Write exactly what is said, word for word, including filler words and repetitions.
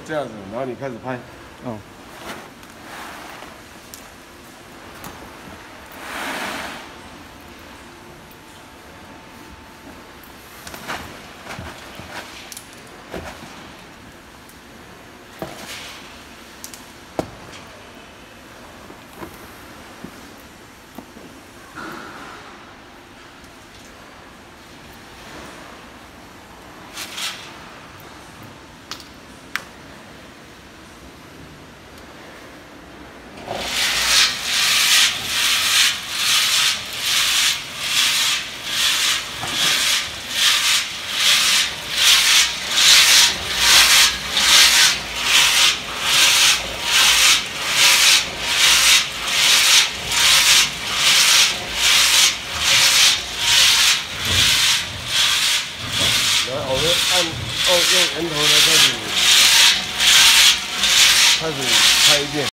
这样子，然后你开始拍。 哦。 然后我们按哦用源头呢开始开始拍一遍。